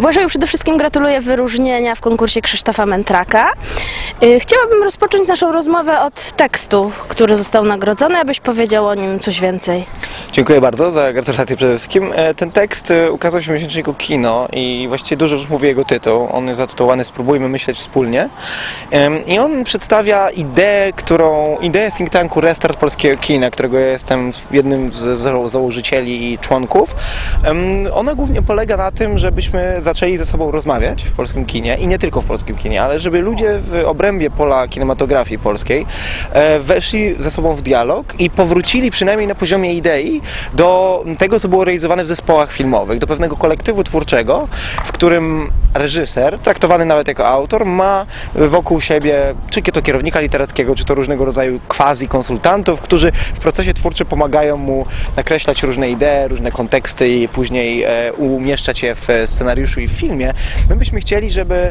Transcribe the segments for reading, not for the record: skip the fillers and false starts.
Błażeju, przede wszystkim gratuluję wyróżnienia w konkursie Krzysztofa Mentraka. Chciałabym rozpocząć naszą rozmowę od tekstu, który został nagrodzony, abyś powiedział o nim coś więcej. Dziękuję bardzo za gratulacje przede wszystkim. Ten tekst ukazał się w miesięczniku Kino i właściwie dużo już mówi jego tytuł. On jest zatytułowany Spróbujmy myśleć wspólnie. I on przedstawia ideę think tanku Restart Polskiego Kina, którego ja jestem jednym z założycieli i członków. Ona głównie polega na tym, żebyśmy zaczęli ze sobą rozmawiać w polskim kinie i nie tylko w polskim kinie, ale żeby ludzie w obrębie pola kinematografii polskiej weszli ze sobą w dialog i powrócili przynajmniej na poziomie idei do tego, co było realizowane w zespołach filmowych, do pewnego kolektywu twórczego, w którym reżyser, traktowany nawet jako autor, ma wokół siebie czy to kierownika literackiego, czy to różnego rodzaju quasi-konsultantów, którzy w procesie twórczym pomagają mu nakreślać różne idee, różne konteksty i później umieszczać je w scenariuszu i w filmie. My byśmy chcieli, żeby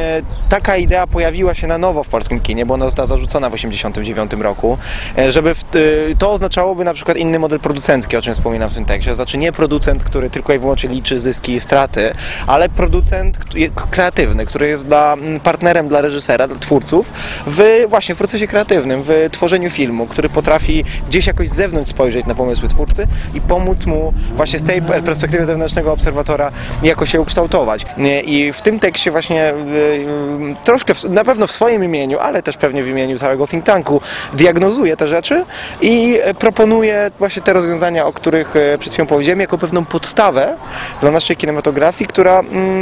taka idea pojawiła się na nowo w polskim kinie, bo ona została zarzucona w 1989 roku, żeby to oznaczałoby na przykład inny model producencki, o czym wspominam w tym tekście. Znaczy nie producent, który tylko i wyłącznie liczy zyski i straty, ale producent kreatywny, który jest partnerem dla reżysera, dla twórców właśnie w procesie kreatywnym, w tworzeniu filmu, który potrafi gdzieś jakoś z zewnątrz spojrzeć na pomysły twórcy i pomóc mu właśnie z tej perspektywy zewnętrznego obserwatora jakoś się ukształtować. I w tym tekście właśnie troszkę, na pewno w swoim imieniu, ale też pewnie w imieniu całego think tanku diagnozuje te rzeczy i proponuje właśnie te rozwiązania, o których przed chwilą powiedziałem, jako pewną podstawę dla naszej kinematografii, która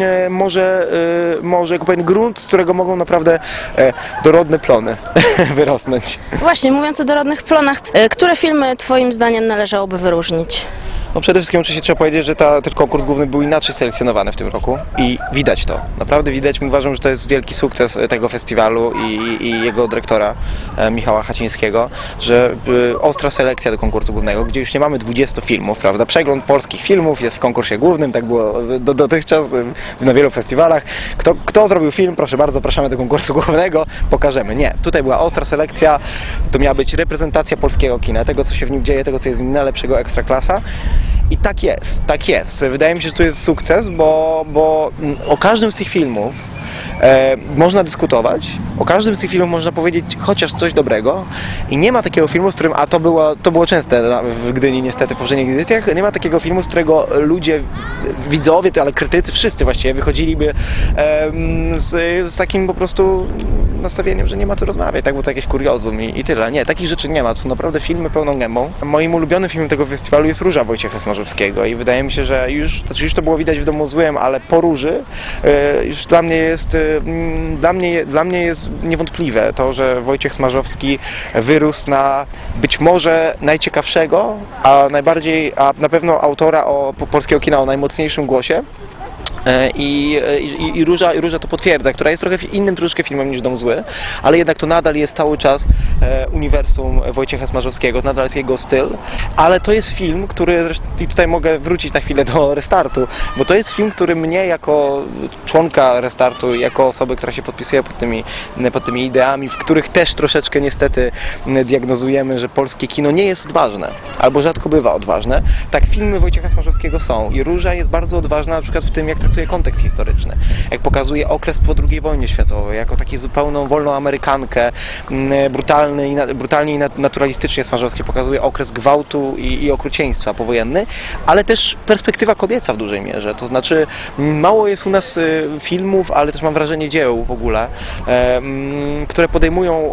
może jako pewien grunt, z którego mogą naprawdę dorodne plony wyrosnąć. Właśnie, mówiąc o dorodnych plonach, które filmy Twoim zdaniem należałoby wyróżnić? No przede wszystkim oczywiście trzeba powiedzieć, że ten konkurs główny był inaczej selekcjonowany w tym roku i widać to. Naprawdę widać. Uważam, że to jest wielki sukces tego festiwalu i jego dyrektora Michała Hacińskiego, że ostra selekcja do konkursu głównego, gdzie już nie mamy 20 filmów, prawda? Przegląd polskich filmów jest w konkursie głównym, tak było dotychczas na wielu festiwalach. Kto zrobił film, proszę bardzo, zapraszamy do konkursu głównego, pokażemy. Nie, tutaj była ostra selekcja, to miała być reprezentacja polskiego kina, tego co się w nim dzieje, tego co jest w nim najlepszego, ekstraklasa. I tak jest, tak jest. Wydaje mi się, że to jest sukces, bo o każdym z tych filmów można dyskutować, o każdym z tych filmów można powiedzieć chociaż coś dobrego i nie ma takiego filmu, z którym, a to było częste w Gdyni niestety w poprzednich edycjach, nie ma takiego filmu, z którego ludzie, widzowie, ale krytycy, wszyscy właściwie wychodziliby z takim po prostu nastawieniem, że nie ma co rozmawiać, tak, bo to jakieś kuriozum i tyle. Nie, takich rzeczy nie ma, to są naprawdę filmy pełną gębą. Moim ulubionym filmem tego festiwalu jest Róża Wojciecha Smarzowskiego i wydaje mi się, że już to było widać w Domu Złym, ale po Róży już dla mnie jest niewątpliwe to, że Wojciech Smarzowski wyrósł na być może najciekawszego, a na pewno autora polskiego kina o najmocniejszym głosie. I Róża to potwierdza, która jest trochę innym troszkę filmem niż Dom Zły, ale jednak to nadal jest cały czas uniwersum Wojciecha Smarzowskiego, nadal jest jego styl, ale to jest film, który zresztą, i tutaj mogę wrócić na chwilę do Restartu, bo to jest film, który mnie jako członka Restartu, jako osoby, która się podpisuje pod tymi ideami, w których też troszeczkę niestety diagnozujemy, że polskie kino nie jest odważne, albo rzadko bywa odważne, tak filmy Wojciecha Smarzowskiego są i Róża jest bardzo odważna na przykład w tym, jak traktuje kontekst historyczny, jak pokazuje okres po II wojnie światowej, jako taki zupełną wolną Amerykankę, brutalnie i naturalistycznie Smarzowski pokazuje okres gwałtu i okrucieństwa powojenny, ale też perspektywa kobieca w dużej mierze, to znaczy mało jest u nas filmów, ale też mam wrażenie dzieł w ogóle, które podejmują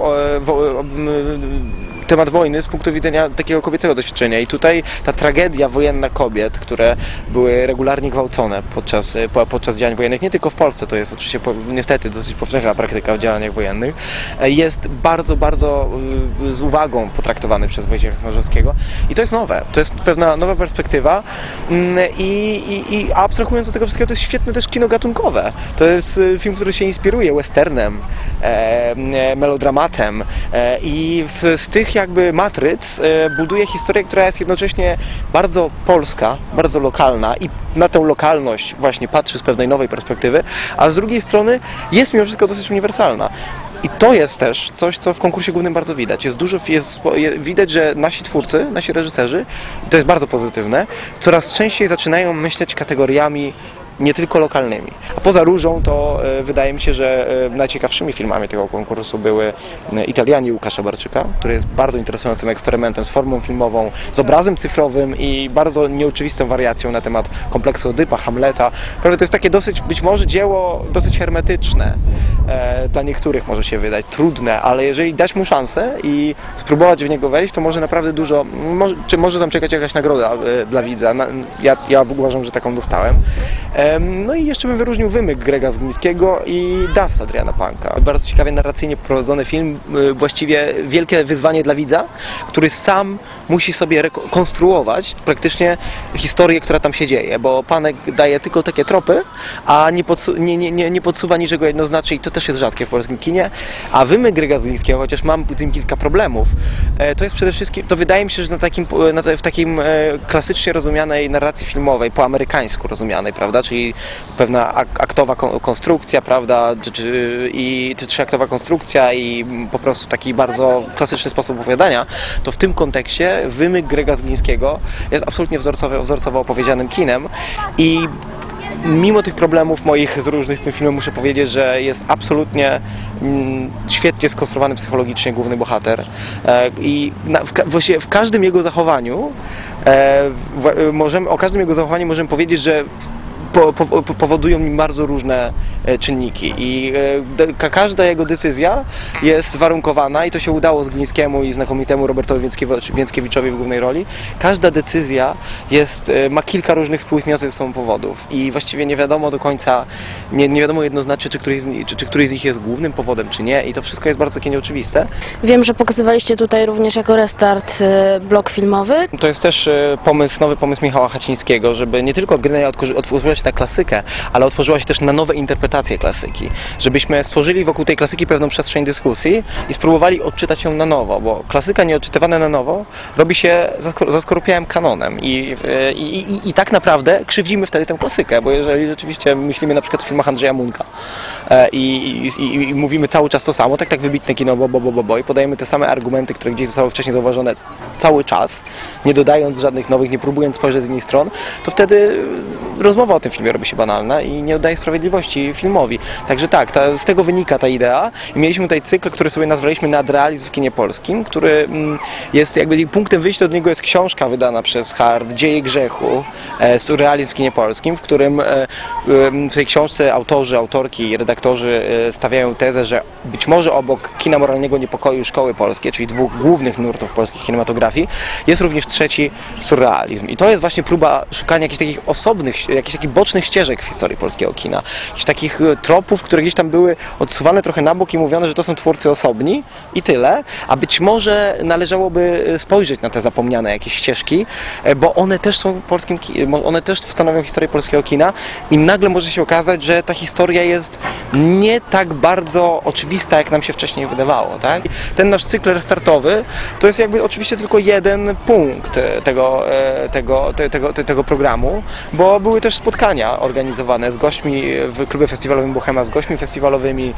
temat wojny z punktu widzenia takiego kobiecego doświadczenia i tutaj ta tragedia wojenna kobiet, które były regularnie gwałcone podczas działań wojennych, nie tylko w Polsce, to jest oczywiście niestety dosyć powszechna praktyka w działaniach wojennych, jest bardzo, bardzo z uwagą potraktowany przez Wojciecha Smarzowskiego i to jest nowe, to jest pewna nowa perspektywa i abstrahując od tego wszystkiego, to jest świetne też kino gatunkowe. To jest film, który się inspiruje westernem, melodramatem i z tych jakby matryc buduje historię, która jest jednocześnie bardzo polska, bardzo lokalna i na tę lokalność właśnie patrzy z pewnej nowej perspektywy, a z drugiej strony jest mimo wszystko dosyć uniwersalna. I to jest też coś, co w konkursie głównym bardzo widać. Widać, że nasi twórcy, nasi reżyserzy, to jest bardzo pozytywne, coraz częściej zaczynają myśleć kategoriami nie tylko lokalnymi. A poza Różą to wydaje mi się, że najciekawszymi filmami tego konkursu były Italiani Łukasza Barczyka, który jest bardzo interesującym eksperymentem z formą filmową, z obrazem cyfrowym i bardzo nieoczywistą wariacją na temat kompleksu Odypa, Hamleta. Prawda, to jest takie dosyć, być może dzieło dosyć hermetyczne. Dla niektórych może się wydać trudne, ale jeżeli dać mu szansę i spróbować w niego wejść, to może naprawdę dużo, może tam czekać jakaś nagroda dla widza. Ja uważam, że taką dostałem. No i jeszcze bym wyróżnił Wymyk Grega Zglińskiego i Das Adriana Panka. Bardzo ciekawie narracyjnie poprowadzony film, właściwie wielkie wyzwanie dla widza, który sam musi sobie rekonstruować praktycznie historię, która tam się dzieje, bo Panek daje tylko takie tropy, a nie podsuwa niczego jednoznacznie i to też jest rzadkie w polskim kinie. A Wymyk Grega Zglińskiego, chociaż mam z nim kilka problemów, to jest przede wszystkim, to wydaje mi się, że w takim klasycznie rozumianej narracji filmowej, po amerykańsku rozumianej, prawda, czyli pewna aktowa konstrukcja, prawda, czy trzyaktowa konstrukcja i po prostu taki bardzo klasyczny sposób opowiadania, to w tym kontekście Wymyk Grega Zglińskiego jest absolutnie wzorcowo opowiedzianym kinem i mimo tych problemów moich z tym filmem muszę powiedzieć, że jest absolutnie świetnie skonstruowany psychologicznie główny bohater i właściwie w każdym jego zachowaniu możemy powiedzieć, że powodują nim bardzo różne czynniki i każda jego decyzja jest warunkowana i to się udało Zglińskiemu i znakomitemu Robertowi Więckiewiczowi w głównej roli. Każda decyzja ma kilka różnych współistniejących ze sobą powodów i właściwie nie wiadomo do końca, nie wiadomo jednoznacznie, czy któryś z nich jest głównym powodem, czy nie i to wszystko jest bardzo takie nieoczywiste. Wiem, że pokazywaliście tutaj również jako restart blok filmowy. To jest też nowy pomysł Michała Hacińskiego, żeby nie tylko Gryneja otworzyła się na klasykę, ale otworzyła się też na nowe interpretacje klasyki. Żebyśmy stworzyli wokół tej klasyki pewną przestrzeń dyskusji i spróbowali odczytać ją na nowo, bo klasyka nieodczytywana na nowo robi się zaskorupiałym kanonem i tak naprawdę krzywdzimy wtedy tę klasykę, bo jeżeli rzeczywiście myślimy na przykład o filmach Andrzeja Munka i mówimy cały czas to samo, tak wybitne kino i podajemy te same argumenty, które gdzieś zostały wcześniej zauważone cały czas, nie dodając żadnych nowych, nie próbując spojrzeć z innych stron, to wtedy rozmowa o tym filmie robi się banalna i nie oddaje sprawiedliwości filmowi. Także tak, z tego wynika ta idea i mieliśmy tutaj cykl, który sobie nazwaliśmy Nadrealizm w kinie polskim, który jest jakby punktem wyjścia do niego jest książka wydana przez Hart, Dzieje grzechu, Surrealizm w kinie polskim, w którym w tej książce autorzy, autorki i redaktorzy stawiają tezę, że być może obok kina moralnego niepokoju szkoły polskie, czyli dwóch głównych nurtów polskiej kinematografii, jest również trzeci surrealizm. I to jest właśnie próba szukania jakichś takich osobnych, jakichś takich bocznych ścieżek w historii polskiego kina. Jakichś takich tropów, które gdzieś tam były odsuwane trochę na bok i mówione, że to są twórcy osobni i tyle, a być może należałoby spojrzeć na te zapomniane jakieś ścieżki, bo one też są one też stanowią historię polskiego kina i nagle może się okazać, że ta historia jest nie tak bardzo oczywista, jak nam się wcześniej wydawało, tak? Ten nasz cykl restartowy to jest jakby oczywiście tylko jeden punkt tego programu, bo były też spotkania organizowane z gośćmi w klubie festiwalowym Bohema, z gośćmi festiwalowymi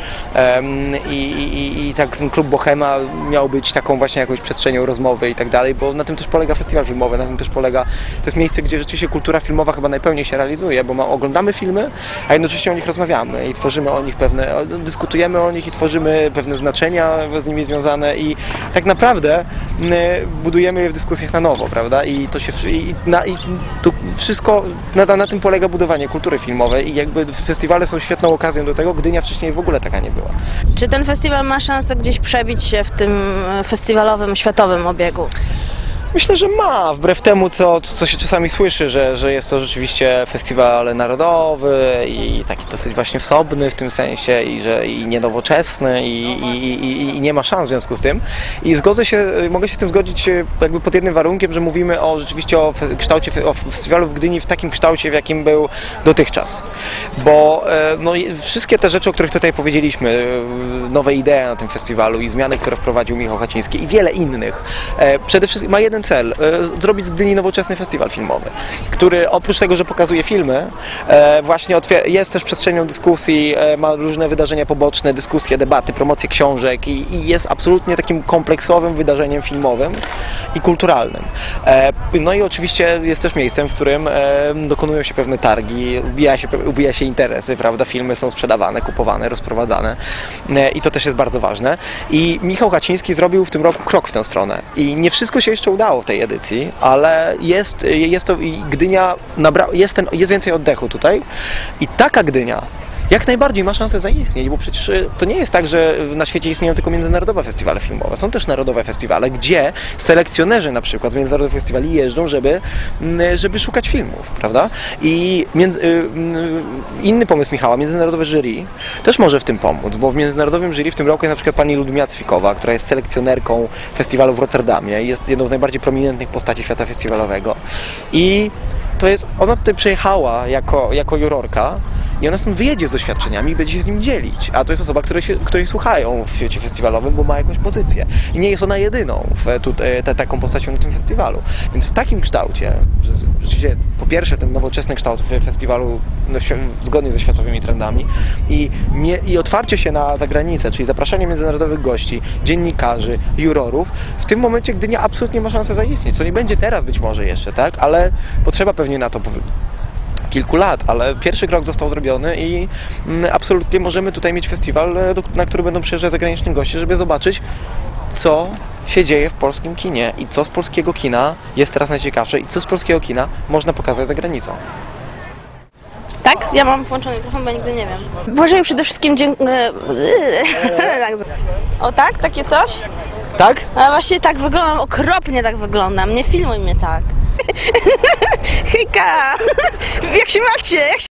i tak klub Bohema miał być taką właśnie jakąś przestrzenią rozmowy i tak dalej, bo na tym też polega festiwal filmowy, na tym też polega, to jest miejsce, gdzie rzeczywiście kultura filmowa chyba najpełniej się realizuje, bo oglądamy filmy, a jednocześnie o nich rozmawiamy i tworzymy o nich dyskutujemy o nich i tworzymy pewne znaczenia z nimi związane i tak naprawdę budujemy je w dyskusjach na nowo, prawda? I to wszystko, na tym polega budowanie kultury filmowej i jakby festiwale są świetną okazją do tego, Gdynia wcześniej w ogóle taka nie była. Czy ten festiwal ma szansę gdzieś przebić się w tym festiwalowym, światowym obiegu? Myślę, że ma, wbrew temu, co się czasami słyszy, że jest to rzeczywiście festiwal narodowy i taki dosyć właśnie wsobny w tym sensie i nienowoczesny i nie ma szans w związku z tym. I mogę się z tym zgodzić jakby pod jednym warunkiem, że mówimy rzeczywiście o festiwalu w Gdyni w takim kształcie, w jakim był dotychczas. Bo wszystkie te rzeczy, o których tutaj powiedzieliśmy, nowe idee na tym festiwalu i zmiany, które wprowadził Michał Haciński i wiele innych, przede wszystkim ma jeden cel, zrobić z Gdyni nowoczesny festiwal filmowy, który oprócz tego, że pokazuje filmy, właśnie jest też przestrzenią dyskusji, ma różne wydarzenia poboczne, dyskusje, debaty, promocje książek i jest absolutnie takim kompleksowym wydarzeniem filmowym i kulturalnym. No i oczywiście jest też miejscem, w którym dokonują się pewne targi, ubija się interesy, prawda? Filmy są sprzedawane, kupowane, rozprowadzane i to też jest bardzo ważne. I Michał Haciński zrobił w tym roku krok w tę stronę. I nie wszystko się jeszcze udało w tej edycji, ale jest to i Gdynia jest więcej oddechu tutaj i taka Gdynia jak najbardziej ma szansę zaistnieć, bo przecież to nie jest tak, że na świecie istnieją tylko międzynarodowe festiwale filmowe. Są też narodowe festiwale, gdzie selekcjonerzy na przykład z międzynarodowych festiwali jeżdżą, żeby szukać filmów, prawda? I inny pomysł Michała, międzynarodowe jury, też może w tym pomóc, bo w międzynarodowym jury w tym roku jest na przykład pani Ludmila Cwikowa, która jest selekcjonerką festiwalu w Rotterdamie, jest jedną z najbardziej prominentnych postaci świata festiwalowego i ona tutaj przyjechała jako jurorka i ona stąd wyjedzie z doświadczeniami i będzie się z nim dzielić. A to jest osoba, której słuchają w świecie festiwalowym, bo ma jakąś pozycję. I nie jest ona jedyną taką postacią na tym festiwalu. Więc w takim kształcie, że rzeczywiście po pierwsze ten nowoczesny kształt festiwalu zgodnie ze światowymi trendami i otwarcie się na zagranicę, czyli zapraszanie międzynarodowych gości, dziennikarzy, jurorów, w tym momencie Gdynia absolutnie ma szansę zaistnieć. To nie będzie teraz być może jeszcze, tak? Ale potrzeba pewnie na to kilku lat, ale pierwszy krok został zrobiony i absolutnie możemy tutaj mieć festiwal, na który będą przyjeżdżać zagraniczni goście, żeby zobaczyć, co się dzieje w polskim kinie i co z polskiego kina jest teraz najciekawsze i co z polskiego kina można pokazać za granicą. Tak? Ja mam włączony mikrofon, bo nigdy nie wiem. Błażeju, przede wszystkim dziękuję. O tak? Takie coś? Tak? A właśnie tak wyglądam, okropnie tak wyglądam. Nie filmuj mnie tak. Hejka! Jak się macie?